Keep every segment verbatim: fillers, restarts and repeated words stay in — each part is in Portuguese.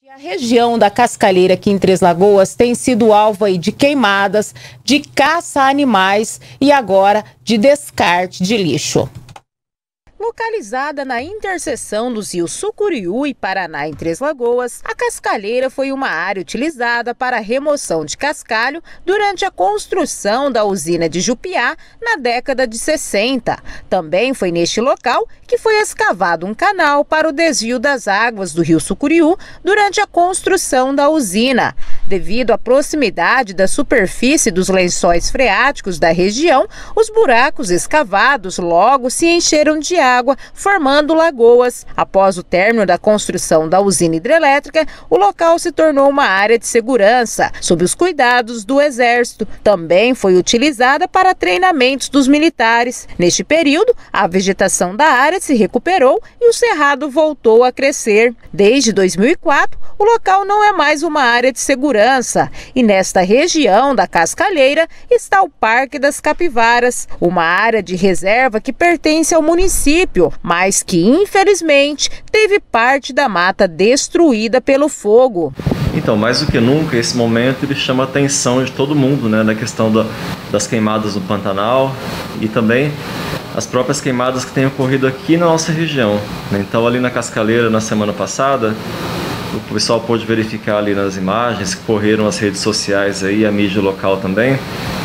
A região da Cascalheira aqui em Três Lagoas tem sido alvo aí de queimadas, de caça a animais e agora de descarte de lixo. Localizada na interseção dos rios Sucuriú e Paraná em Três Lagoas, a Cascalheira foi uma área utilizada para a remoção de cascalho durante a construção da usina de Jupiá na década de sessenta. Também foi neste local que foi escavado um canal para o desvio das águas do rio Sucuriú durante a construção da usina. Devido à proximidade da superfície dos lençóis freáticos da região, os buracos escavados logo se encheram de água, formando lagoas. Após o término da construção da usina hidrelétrica, o local se tornou uma área de segurança, sob os cuidados do Exército. Também foi utilizada para treinamentos dos militares. Neste período, a vegetação da área se recuperou e o cerrado voltou a crescer. Desde dois mil e quatro, o local não é mais uma área de segurança. E nesta região da Cascalheira está o Parque das Capivaras, uma área de reserva que pertence ao município, mas que infelizmente teve parte da mata destruída pelo fogo. Então, mais do que nunca, esse momento ele chama a atenção de todo mundo, né, na questão da, das queimadas no Pantanal e também as próprias queimadas que têm ocorrido aqui na nossa região. Então, ali na Cascalheira, na semana passada, o pessoal pôde verificar ali nas imagens que correram as redes sociais aí, a mídia local também,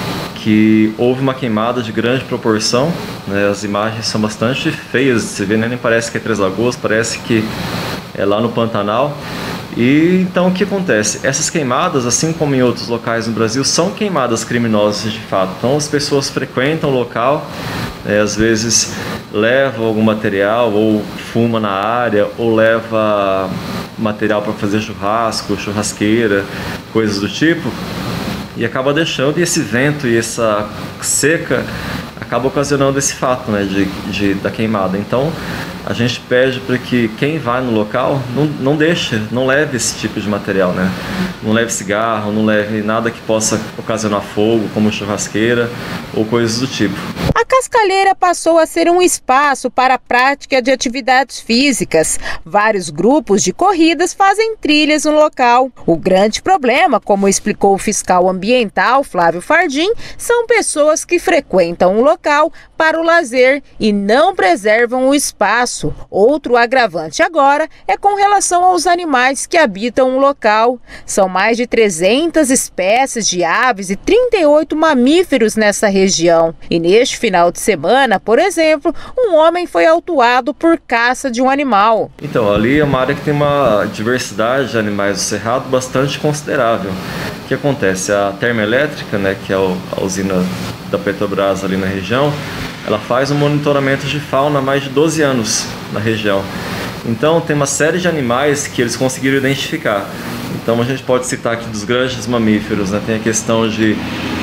que houve uma queimada de grande proporção, né? As imagens são bastante feias de se ver, né? Nem parece que é Três Lagoas, parece que é lá no Pantanal. E então o que acontece? Essas queimadas, assim como em outros locais no Brasil, são queimadas criminosas de fato. Então as pessoas frequentam o local, é, às vezes levam algum material, ou fuma na área, ou leva material para fazer churrasco, churrasqueira, coisas do tipo, e acaba deixando, e esse vento e essa seca acaba ocasionando esse fato, né, de, de, da queimada. Então a gente pede para que quem vai no local não, não deixe, não leve esse tipo de material, né? Não leve cigarro, não leve nada que possa ocasionar fogo, como churrasqueira ou coisas do tipo. A Cascalheira passou a ser um espaço para a prática de atividades físicas. Vários grupos de corridas fazem trilhas no local. O grande problema, como explicou o fiscal ambiental Flávio Fardim, são pessoas que frequentam o local para o lazer e não preservam o espaço. Outro agravante agora é com relação aos animais que habitam o local. São mais de trezentas espécies de aves e trinta e oito mamíferos nessa região. E neste final de semana, por exemplo, um homem foi autuado por caça de um animal. Então, ali é uma área que tem uma diversidade de animais do cerrado bastante considerável. O que acontece? A termoelétrica, né, que é a usina da Petrobras ali na região, ela faz um monitoramento de fauna há mais de doze anos na região. Então tem uma série de animais que eles conseguiram identificar. Então a gente pode citar aqui dos grandes mamíferos, né? Tem a questão de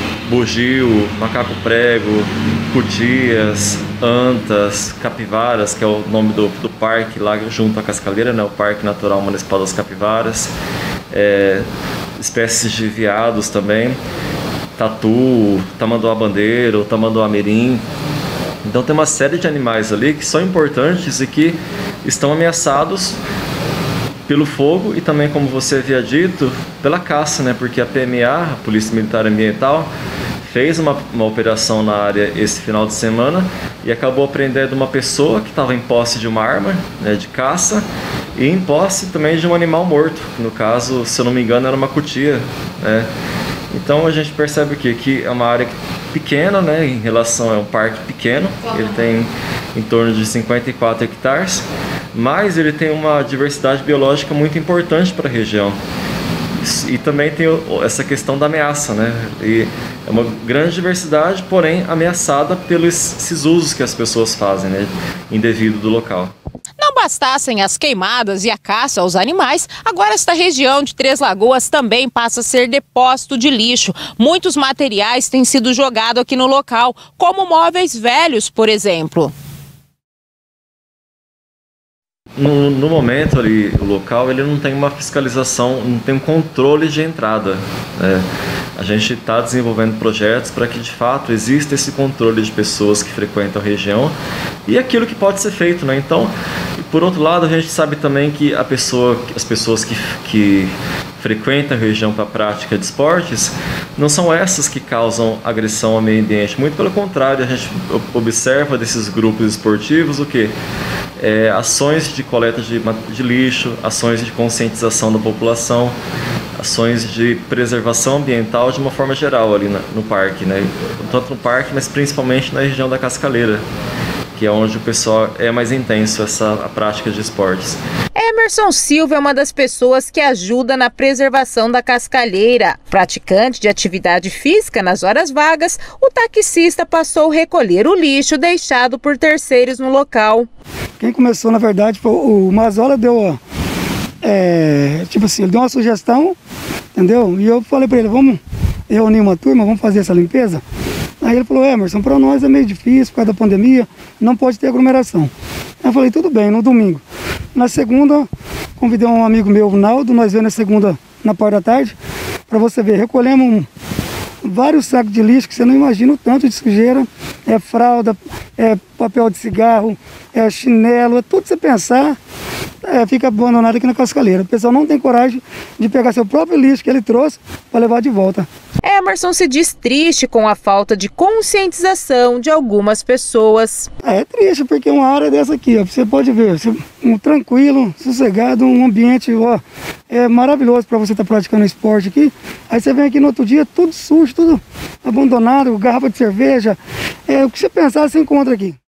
bugio, macaco-prego, cutias, antas, capivaras, que é o nome do, do parque lá junto à Cascalheira, né? O Parque Natural Municipal das Capivaras. É, espécies de veados também, tatu, tamanduá-bandeiro, tamanduá-mirim. Então tem uma série de animais ali que são importantes e que estão ameaçados pelo fogo e também, como você havia dito, pela caça, né? Porque a P M A, a Polícia Militar Ambiental, fez uma, uma operação na área esse final de semana e acabou apreendendo uma pessoa que estava em posse de uma arma, né, de caça, e em posse também de um animal morto. No caso, se eu não me engano, era uma cutia, né? Então a gente percebe aqui que é uma área pequena, né, em relação a um parque pequeno, ele tem em torno de cinquenta e quatro hectares, mas ele tem uma diversidade biológica muito importante para a região. E também tem essa questão da ameaça, né? E é uma grande diversidade, porém ameaçada pelos esses usos que as pessoas fazem, né, indevido do local. Não bastassem as queimadas e a caça aos animais, agora esta região de Três Lagoas também passa a ser depósito de lixo. Muitos materiais têm sido jogados aqui no local, como móveis velhos, por exemplo. No, no momento ali, o local ele não tem uma fiscalização, não tem um controle de entrada, né? A gente está desenvolvendo projetos para que de fato exista esse controle de pessoas que frequentam a região e aquilo que pode ser feito, né? Então, Por outro lado, a gente sabe também que a pessoa, as pessoas que, que frequentam a região para a prática de esportes, não são essas que causam agressão ao meio ambiente. Muito pelo contrário, a gente observa desses grupos esportivos o quê? É, ações de coleta de, de lixo, ações de conscientização da população, ações de preservação ambiental de uma forma geral ali na, no parque, né? Tanto no parque, mas principalmente na região da Cascaleira, que é onde o pessoal é mais intenso essa a prática de esportes. Emerson Silva é uma das pessoas que ajuda na preservação da Cascalheira. Praticante de atividade física nas horas vagas, o taxista passou a recolher o lixo deixado por terceiros no local. Quem começou, na verdade, foi o Mazola, deu, é, tipo assim, ele deu uma sugestão, entendeu? E eu falei para ele, vamos reunir uma turma, vamos fazer essa limpeza? Aí ele falou, Emerson, para nós é meio difícil por causa da pandemia, não pode ter aglomeração. Aí eu falei, tudo bem, no domingo. Na segunda, convidei um amigo meu, o Naldo, nós veio na segunda, na parte da tarde, para você ver, recolhemos um, vários sacos de lixo que você não imagina o tanto de sujeira, é fralda, é papel de cigarro, é chinelo, é tudo que você pensar, é, fica abandonado aqui na Cascaleira. O pessoal não tem coragem de pegar seu próprio lixo que ele trouxe para levar de volta. Emerson se diz triste com a falta de conscientização de algumas pessoas. É triste, porque uma área dessa aqui, ó, você pode ver, um tranquilo, sossegado, um ambiente ó, é maravilhoso para você estar tá praticando esporte aqui. Aí você vem aqui no outro dia, tudo sujo, tudo abandonado, garrafa de cerveja, é, o que você pensar você encontra aqui.